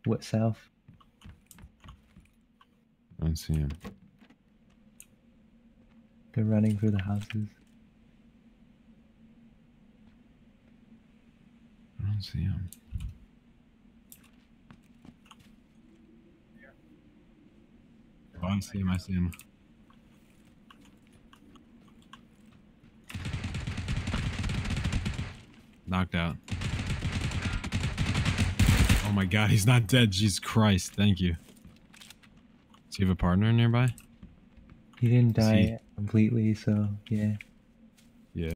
What, south? I don't see him. They're running through the houses. I don't see him. Oh, I see him. I see him. Knocked out. Oh my god, he's not dead. Jesus Christ. Thank you. Does he have a partner nearby? He didn't die completely, so yeah.